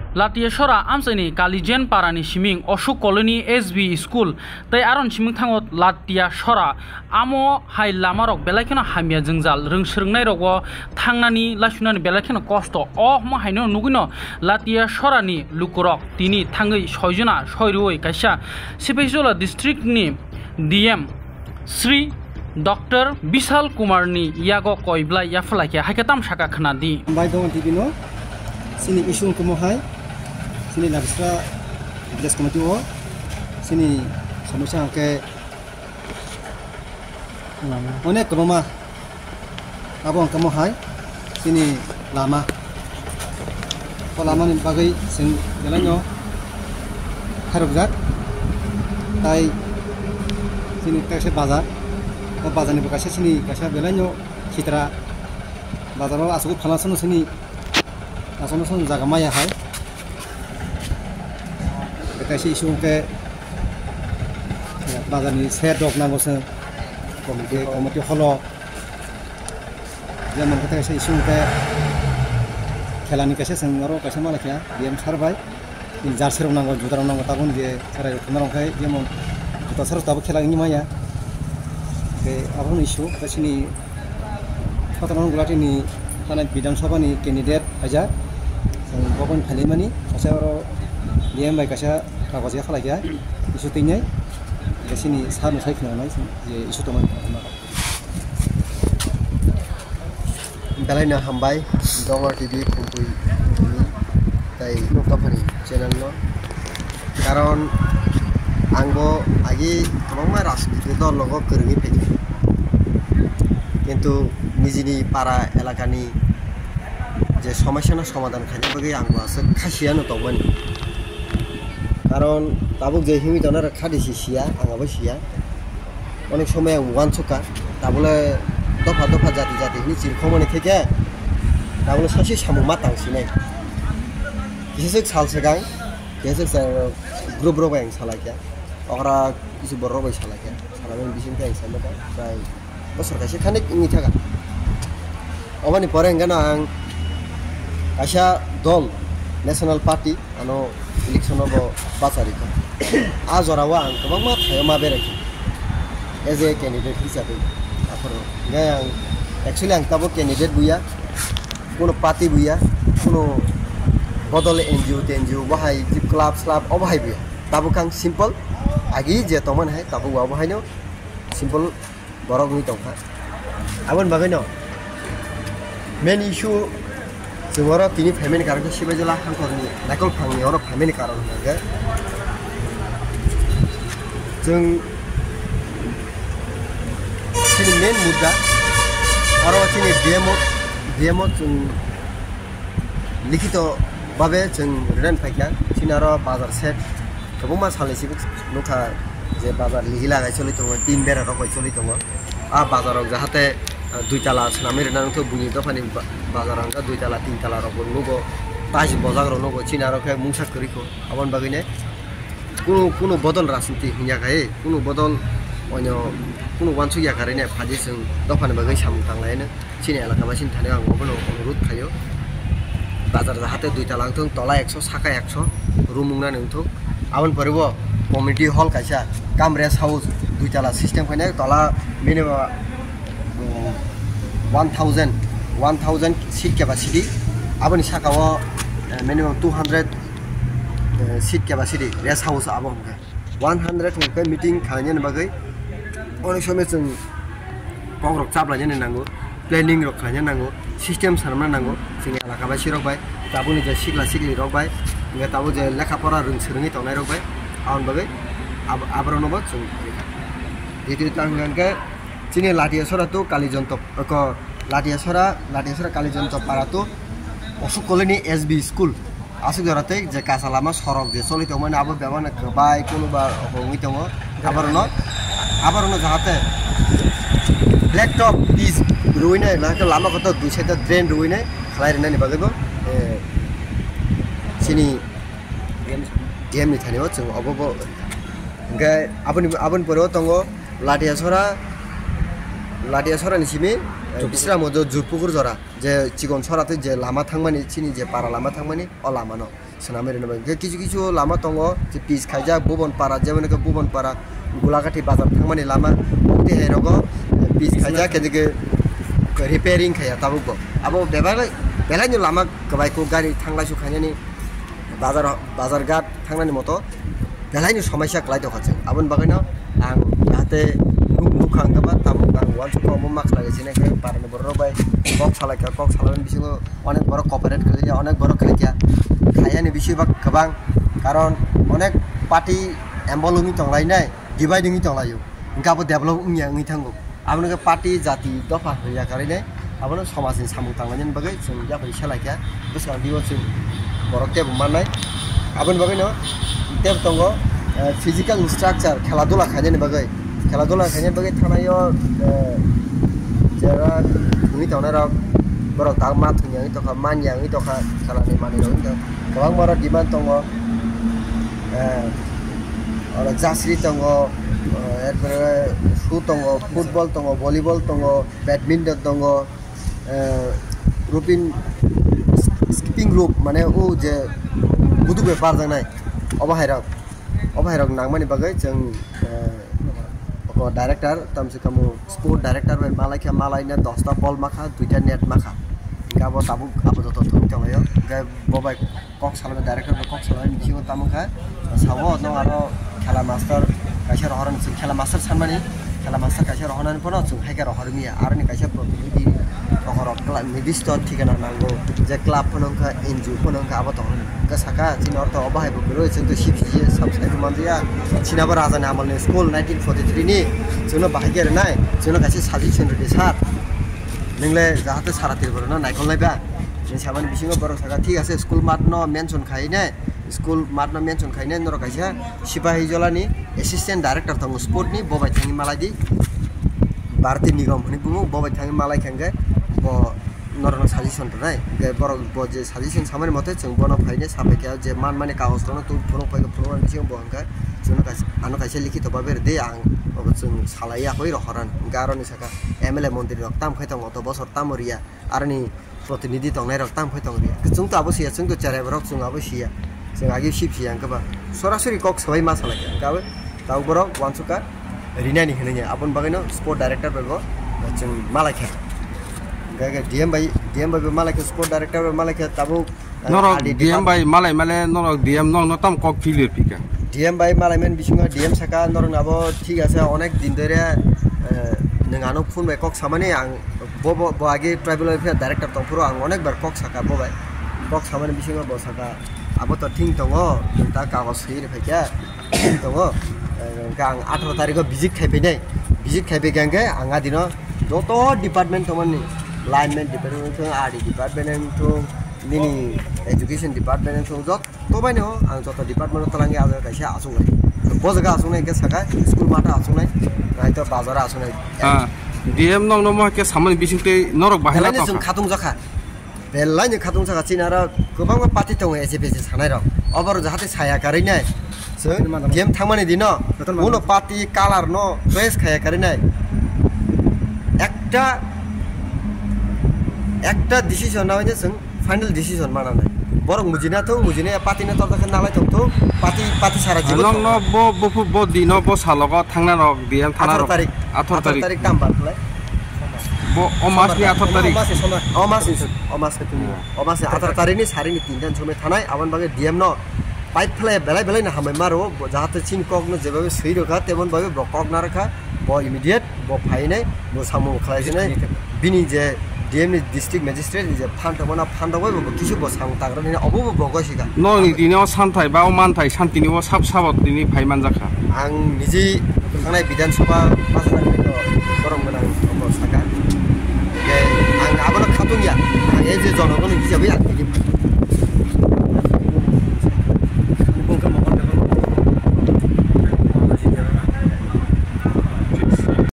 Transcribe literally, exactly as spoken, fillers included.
लातियासरा आमसाइनि कालिजेन पारानि सिमिं अशोक कलोनी एसबी स्कुल तै आरन सिमिं थांगो लातियासरा आमो हाइ लामारक बेलाखेनो हामिया जोंजाल रोंसोरोंनाय रग थांनानि लासुनानि बेलाखेनो कष्ट अ मा हाइनो नुगिनो लातियासरानि लुकुरक तिनि थाङै सयजना सयरुयै काइसा सिपाइजला डिस्ट्रिक्टनि डीएम श्री डॉक्टर विशाल कुमारनि यागो कयब्ला याफलाके हाइकाताम साका खनादि बाय दं टिबिनो सिनि इसुं कुमहाय sini labisra bilas komati o sini समस्या के अनेक कमा अब कम हाय sini lama ko lama ni bagai sen jalanyo harujat tai sini kaisa bazar ko bazar ni kaisa sini kaisa belanyo citra bazaro asuk phalason sini asono son jaga maya hay kasih isu ke bazar ni share dog na bose komite komite holo যেমন কথা kasih isu ke খেলানি kasih sengaro kasih malah ya diam sarbai jar serong nango jutarong nango tabun je sarai kenarong kai যেমন juta sarong tabu খেলা ini maya ke abon isu kasih ni patanon gulati ni tanah bidang sabha ni candidate aja sang bokon khalimani kasih oro diam baik kasih kawasan kalau ya isu tinggi, di sini sama saya kenal nih, isu teman. Dalai na hambai, Dongar T V kumpul ini, tay company channel lo. Karon anggo agi kamang maras itu dor logo kerengi pegi. কিন্তু নিজini para elakani যে সমস্যার সমাধান খালি বগে anggo আছে খাসিয়ানো তবনি কারণ তাবুক যে হিমি দনার খাদিছি সিয়া আঙাবো সিয়া অনেক সময় ওয়ান চোকা তাবলে দফা দফা জাতি জাতি হিনি চিরখমনি থেকে তাবলে সাসি সামু মাতাংসিনাই কিছু সালসেগাং কিছু গ্রুপ রবাই সালাইয়া অকরা কিছু বড় রবাই সালাইয়া সালামেন বিসিন কাই সালাকা প্রায় বছর কাছে খানিক নি থাকা অবানি পরে গানা আং কাশা দল ন্যাশনাল পার্টি আনো election of Basari. As or a one, come up, I am as a candidate. Actually, I'm a candidate. We are one party. We are one bottle N G O, N G O, Wahai, club, slab, or Hibia. Tabukang simple. Agi, Jetoman, Tabu, Wahino, simple Borog Mitoka. I want Bagano. Many issue. Semua tini family karakter siapa je lah hangkor ni, nakal pang ni orang family karakter ni, jeng sini main muda, orang sini demo demo jeng likito babe jeng redan pakai, sini orang bazar set, kamu masalah sih nuka je bazar lihila gaya coli tu, tim berat orang gaya coli tu, ah bazar orang jahate দুই তালা নামের নাম তো বুনি তো funny বাজার আঙ্কা দুই তালা তিন তালা রকম নগো পাঁচ বজার নগো চিনা রকে মুংসাক করিখো আবন বাগিনে কোনো কোনো বদল রাজনীতি হিয়া খায় কোনো বদল অন্য কোনো ওয়ানসু ইয়া কারণে ফাজি जों দফানে বাগै সামু थांलायनो চিনি এলাকা বাসিন থানে আं বনো অনুরোধ খাयो বাজার হাতে দুই তালা আंथों তলা একশো সাকা একশো রুম মুংনা नोंथों আবন পরেব কমিটি হল কাইসা কাম রেস্ট হাউস দুই তালা সিস্টেম খানে তলা minimum one thousand one thousand seat capacity aboni sakao minimum two hundred seat capacity rest house abon one hundred ke meeting khanya bagai onek somoy जों kongrok chaplanya nango planning rok khanya nango system sarma nango जोंनि एलाका बासि रक bye ताबुनि जे सिगला सिगलि रक bye नगे ताबु जे लेखा पढ़ा रोंसोरोङि तंनाय रक bye आउन बागै आबरनबो जों दिति तांगनके Sini Latiasora tu Kalijonto, ko Latiasora, Latiasora Kalijonto para tu Osu Koloni S B School. Asuk jorate je kasalama sorok je soli to mana abo bemana kebai kuno ba hongi to abarono abarono jahate black top is ruine la ke lama koto dui seta drain ruine khalai rena ni bagego sini game ni thani o chung obo ga aboni abon poro tongo Latiasora Latiasora ni sini bisra mojo jurpukur jora je cikon sorate je lama thangmani sini je para lama thangmani o lama no senamai rena bagi kicu kicu lama tongo je pis kaja bubon para jaman ke bubon para gulakati bazar thangmani lama okti herogo pis kaja ke ke repairing kaya tabu go abo bebala belanya lama kebai ko gari thangla su khanya ni bazar bazar gat thangnani moto belanya samasya klai dokhache abon bagaino ang jahate nukhang gaba tabu ang wan su ko mak lage sine ke parane borro bai kok salaka kok salamen bisingo onek boro cooperate kele onek boro kaya খাইয়ানি বেশিরভাগ গোবাং কারণ অনেক party এম্বলমি তংলাইনাই ডিভাইডিংই তংলাयो गाबो develop उंया उंगि थांगो आबनोगे party जाति दफा होया कारिने आबनो समाजनि सामु थांनायनि बागै जों जाबाय सालायखा बेसां दिव जों बरकते बुमानाय आबन बागै न टेप दंगो फिजिकल स्ट्राक्चार खेला दुला खायनि बागै खेला दुला खायनि बागै थानायो जेरा उंगि थानाय रक borok tak mat yang itu kan man yang itu kan kalau ni mana itu kalau borok di mana tongo eh orang jasri tongo eh shoot tongo football tongo volleyball tongo badminton tongo eh rupin skipping rope mana oh je butuh bebar jangan obahirak obahirak nang mana bagai jeng director tamsi kamu sport director ber malai kya malai na dosta ball makha duita net makha gabo tabu abo to to tolayo ga bobai kok salana director kok salana bisingo tamukha sawo no aro khela master kaisa roharan sing khela master sanmani khela master kaisa rohanan pono sung haika roharmiya arni kaisa protinidi rohorok kala nidisto thikana nango je club ponongka enju ponongka abo to ga saka chinor to obai bukro chunto sipsi subscribe mandiya chinaba raja namalne school nineteen forty-three ni jono bahage nai jono kaisa suggestion rede sar ningle jahate saratir boro na naikol naiba ni saban bisingo boro saka thik ase school mat no mention khaine school mat no mention khaine noro kaisa sipahi jolani assistant director tong sport ni bobai thangi maladi bharati nigam bhani bumu bobai thangi malai khangge bo नरन suggestion राय गे बर बजे suggestion सामने मते जों बन फाइने साबे के जे मान माने कागज रनो तु फोनो फाइको फोनो बिसिं बहंका जों कासे आनो कासे लिखित बाबेर दे आं अब जों सालाया होय रहरन गारनि साका एमएलए मन्दिर रक्ताम खैतंग अत बसर तामरिया आरनि प्रतिनिधि तंनाय रक्ताम खैतंग रिया जों त अबो सिया जों त चारे बरक जों अबो सिया जों आगे सिपसि आंकबा सरासरि कक सबाय मा सालाया गाबो दाउ बरक वानसुका रिनानि होनया आपन बागैनो स्पोर्ट डाइरेक्टर बगो जों मालायखे gaga D M by D M by malai ke sport director malai ke tabu norok D M by malai malai norok D M nong notam kok filir pika D M by malai men bisingo D M saka norok abo thik ase onek din dore nengano phone by kok samane ang bo bo age tribal welfare director tong puro ang onek bar kok saka bo by kok samane bisingo bo saka abo to thing tongo ta kagos sei phaika tongo gang eighteen tarikh visit khaibe nai visit khaibe gangge anga dino joto department tomani lineman department thong R D department thong nini education department thong jot to bai no ang jot department talangi aja kaisa asung nai bo jaga asung nai ke saka school mata asung nai nai to bazar asung nai ha D M nong no mo ke samani bisingte norok bahela to जों खाtung jaka belai खाtung jaka chinara gobang pati thong S P C sanai ro obar jahate saya karai nai game thangmani dino uno pati color no dress khaya karai nai ekta একটা decision না হইছে जों final decision মানানাय বরং মুজিনা তো মুজিনে পাতিনে তরদাखে নালাই তো তো পাতি পাতি সারা জীবন নং ন ব বফু ব দিন ব সালগ থাংনা রক ডিএম থানা রক eighteen তারিখ তারিখ দাম বাতলাই ব ও মাস নি eighteen তারিখ ও মাস ও মাস তুমি ও মাস eighteen তারিখ নি সারি নি তিন দিন সময় থানায় আবান বাগে ডিএম ন পাইপ ফ্লাই বেলাই বেলাই না হামাই মারো যাহাতে চিন কক ন যেভাবে সই রাখা তেমন ভাবে কক না রাখা ব ইমিডিয়েট ব ফাইনাই ব সামু খাইছিনাই বিনি যে D M district magistrate is a panta mana panta boy bo kisu bo sang tagra ni obo bo bogo siga no ni dino santhai ba o manthai santini o sab sabot dini phaiman jakha ang niji thangnai bidan sabha pasana ni to gorong gana obo saka ge ang abono khatung ya ang e je jonogoni hisabe ang